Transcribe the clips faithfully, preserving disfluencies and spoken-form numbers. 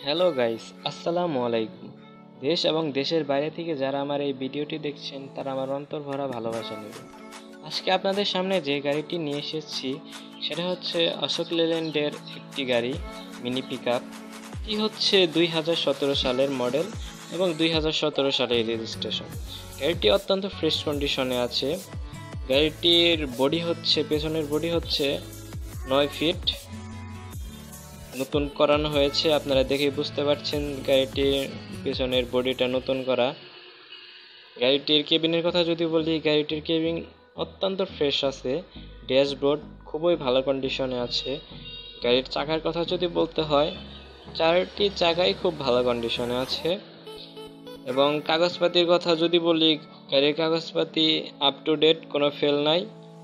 Hello guys, আসসালামু আলাইকুম। দেশ এবং দেশের বাইরে থেকে যারা আমার এই ভিডিওটি দেখছেন তারা আমার অন্তর ভরা ভালোবাসা নেবেন। আজকে আপনাদের সামনে যে গাড়িটি নিয়ে এসেছি সেটা হচ্ছে অশোক লেল্যান্ডের একটি গাড়ি, মিনি পিক আপ। এটি হচ্ছে দুই হাজার সতেরো সালের মডেল এবং দুই হাজার সতেরো সালের রেজিস্ট্রেশন। গাড়িটি অত্যন্ত ফ্রেশ কন্ডিশনে আছে। গাড়িটির বডি হচ্ছে, পেছনের বডি হচ্ছে নয় ফিট নতুন করানো হয়েছে। আপনারা দেখেই বুঝতে পারছেন গাড়িটির পেছনের বডিটা নতুন করা। গাড়িটির কেবিনের কথা যদি বলি, গাড়িটির কেবিন অত্যন্ত ফ্রেশ আছে। ড্যাশবোর্ড খুবই ভালো কন্ডিশনে আছে। গাড়ির চাকার কথা যদি বলতে হয়, চারটি চাকাই খুব ভালো কন্ডিশনে আছে। এবং কাগজপাতির কথা যদি বলি, গাড়ির কাগজপাতি আপ টু ডেট, কোনো ফেল নাই।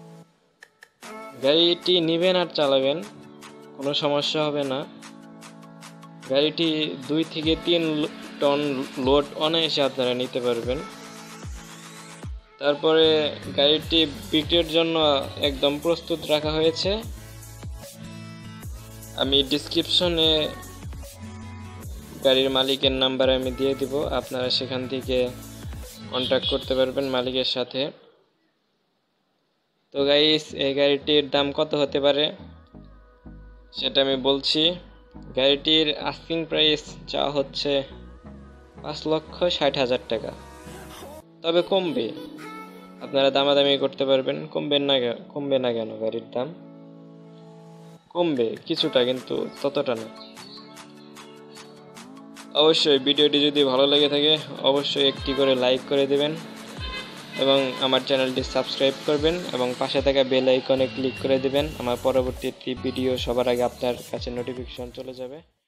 গাড়িটি নেবেন আর চালাবেন, কোনো সমস্যা হবে না। গাড়িটি দুই থেকে তিন টন লোড অনায়াসে আপনারা নিতে পারবেন। তারপরে গাড়িটি বিক্রির জন্য একদম প্রস্তুত রাখা হয়েছে। আমি ডিসক্রিপশনে গাড়ির মালিকের নাম্বার আমি দিয়ে দিব, আপনারা সেখান থেকে কন্ট্যাক্ট করতে পারবেন মালিকের সাথে। তো গাইস, এই গাড়িটির দাম কত হতে পারে সেটা আমি বলছি। গাড়িটির আস্কিং প্রাইস যা হচ্ছে পাঁচ লক্ষ ষাট হাজার টাকা, তবে কমবে, আপনারা দামাদামি করতে পারবেন। কমবে না কমবে না কেন? গাড়ির দাম কমবে কিছুটা, কিন্তু ততটা না। অবশ্যই ভিডিওটি যদি ভালো লেগে থাকে অবশ্যই একটি করে লাইক করে দেবেন এবং আমার চ্যানেলটি সাবস্ক্রাইব করবেন এবং পাশে থাকা বেল আইকনে ক্লিক করে দেবেন। আমার পরবর্তী ভিডিও সবার আগে আপনার কাছে নোটিফিকেশন চলে যাবে।